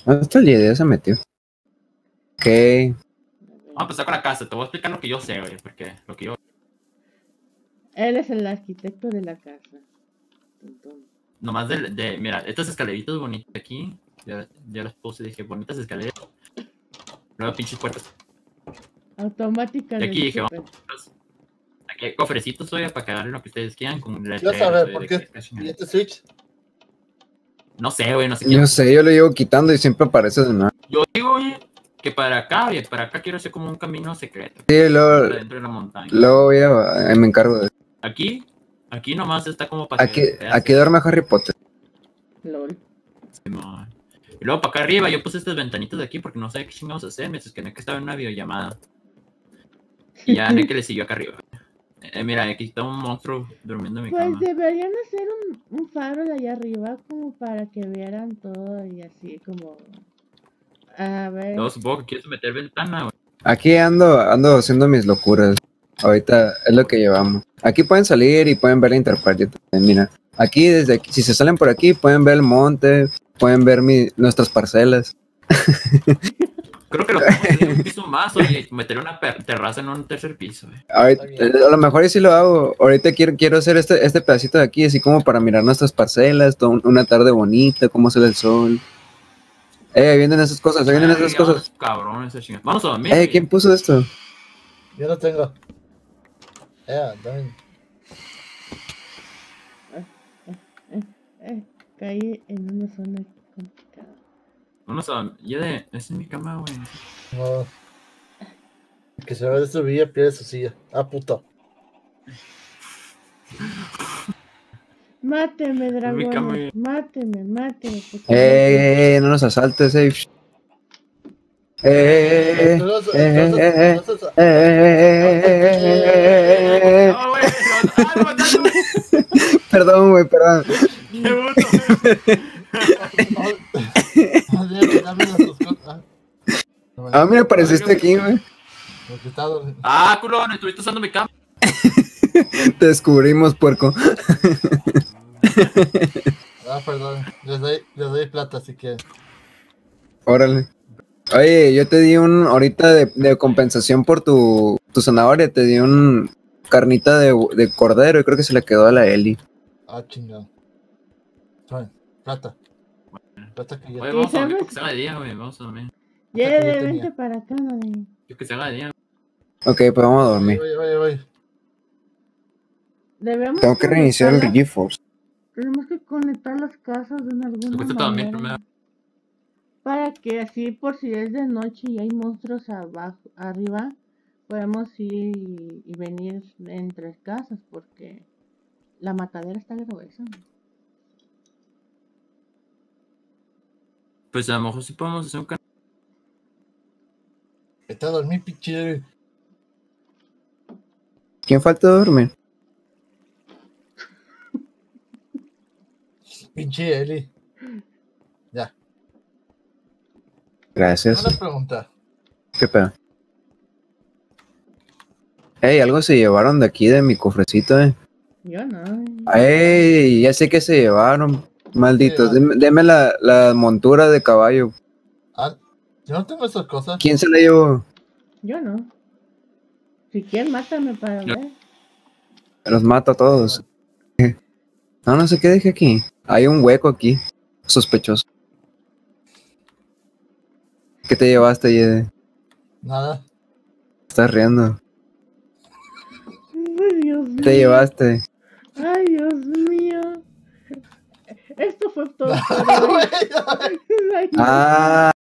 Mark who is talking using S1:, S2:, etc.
S1: ¿Dónde está el idea? Se metió. Ok.
S2: Vamos a empezar con la casa. Te voy a explicar lo que yo sé, güey. Porque lo que yo...
S3: Él es el arquitecto de la casa. Entonces,
S2: Nomás mira, estas escaleritas bonitas aquí. Ya las puse, dije, bonitas escaleras. Luego pinches puertas. Y
S3: automáticamente.
S2: aquí dije, vamos. Aquí hay cofrecitos, oye, para que agarren lo que ustedes quieran. Con
S4: Ya sabes, ¿por qué? ¿Y este Switch?
S2: No sé, güey, no sé.
S1: Yo sé, yo lo llevo quitando y siempre aparece de nuevo.
S2: Yo digo, güey, que para acá quiero hacer como un camino secreto.
S1: Sí, luego,
S2: Dentro de la montaña.
S1: luego voy a, me encargo de eso.
S2: Aquí nomás está como para
S1: Aquí duerme Harry Potter.
S3: LOL.
S2: Y luego para acá arriba yo puse estas ventanitas de aquí porque no sé qué chingados hacer, mientras que estaba en una videollamada. Y ya que le siguió acá arriba. Mira, aquí está un monstruo durmiendo en mi cama.
S3: Pues deberían hacer un faro de allá arriba como para que vieran todo y así como... A ver...
S2: Yo supongo que quieres meter ventana, güey.
S1: Aquí ando haciendo mis locuras. Ahorita es lo que llevamos. Aquí pueden salir y pueden ver la Interparty también. Mira, aquí desde aquí, si se salen por aquí, pueden ver el monte, pueden ver nuestras parcelas.
S2: Creo que lo podemos hacer un piso más, oye, meter una terraza en un tercer piso, güey.
S1: Ahorita, a lo mejor sí lo hago. Ahorita quiero hacer este pedacito de aquí, así como para mirar nuestras parcelas, una tarde bonita, cómo sale el sol. Vienen esas cosas, vienen esas cosas.
S2: Cabrón, esa chingada. Vamos a dormir.
S1: ¿Quién puso esto?
S4: Yo no tengo. Dame.
S3: Caí en una zona complicada.
S2: Vamos a dormir. Esa es mi cama, güey.
S4: No. Que se va de su villa, pierde su silla. Ah, puto.
S3: Máteme, dragón. Máteme.
S1: No nos asaltes, Perdón, güey, perdón. A mí me apareciste aquí, güey.
S2: Culo, estuviste usando mi cama.
S1: Te descubrimos, puerco.
S4: Perdón. Les doy plata, así que.
S1: Órale. Oye, yo te di ahorita de compensación por tu zanahoria, te di un carnita de cordero y creo que se le quedó a la Eli.
S4: Chingado. Plata. Plata que yo.
S2: Oye, vamos a dormir porque se haga de día, güey. Vamos a dormir.
S3: Vente para acá, güey.
S2: Yo que se haga de día.
S1: Ok, pues vamos a dormir.
S4: Voy.
S1: Tengo que reiniciar el GeForce.
S3: Tenemos que conectar las casas de alguna manera. Para que así, por si es de noche y hay monstruos arriba, podemos ir y venir entre casas, porque la matadera está gruesa.
S2: Pues a lo mejor sí podemos hacer un canal.
S4: Está a dormir, pinche.
S1: ¿Quién falta dormir?
S4: Pinche Eli. Ya.
S1: Gracias.
S4: Una pregunta.
S1: ¿Qué pedo? Algo se llevaron de aquí, de mi cofrecito,
S3: Yo no.
S1: Ya sé que se llevaron. Malditos. Deme la montura de caballo.
S4: Yo no tengo esas cosas.
S1: ¿Quién se la llevó?
S3: Yo no. Si quieres, mátame para ver.
S1: Los mato a todos. No sé qué dejé aquí. Hay un hueco aquí. Sospechoso. ¿Qué te llevaste, Yede?
S4: Nada.
S1: Estás riendo.
S3: Ay, Dios mío.
S1: ¿Qué te llevaste?
S3: Ay, Dios mío. Esto fue todo.